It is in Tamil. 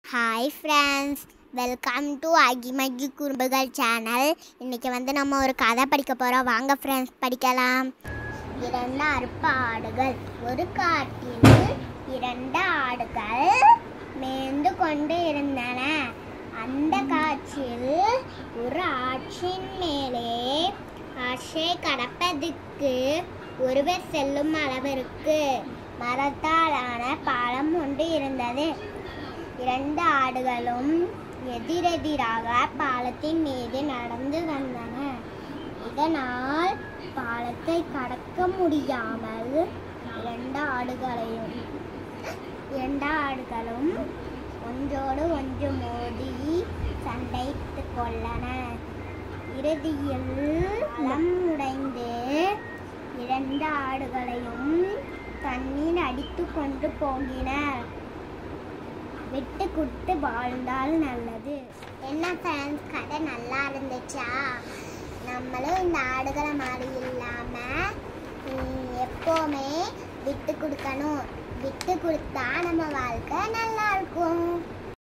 Hi friends, welcome to Akimaki குறும்புகள் சேனல். இன்றைக்கி நம்ம ஒரு கதை படிக்க போகிறோம். வாங்க ஃப்ரெண்ட்ஸ், படிக்கலாம். 2 அற்ப ஆடுகள். ஒரு காட்டில் 2 ஆடுகள் மேய்ந்து கொண்டு இருந்தன. அந்த காட்சியில் ஒரு ஆற்றின் மேலே ஆற்றை கடப்பதற்கு ஒருவர் செல்லும் அளவிற்கு மரத்தாலான பாலம் ஒன்று இருந்தது. 2 ஆடுகளும் எதிரெதிராக பாலத்தின் மீது நடந்து வந்தன. இதனால் பாலத்தை கடக்க முடியாமல் 2 ஆடுகளும் ஒன்றோடு ஒன்று மோதி சண்டைத்து கொள்ளன. இறுதியில் பாலம் உடைந்து 2 ஆடுகளையும் தண்ணீர் அடித்து கொண்டு போகினர். விட்டு கொடுத்து வாழ்ந்தால் நல்லது. என்ன ஃப்ரெண்ட்ஸ், கதை நல்லா இருந்துச்சா? நம்மளும் இந்த ஆடுகளை மாதிரி இல்லாமல் எப்போவுமே விட்டு கொடுக்கணும். விட்டு கொடுத்தா நம்ம வாழ்க்கை நல்லா இருக்கும்.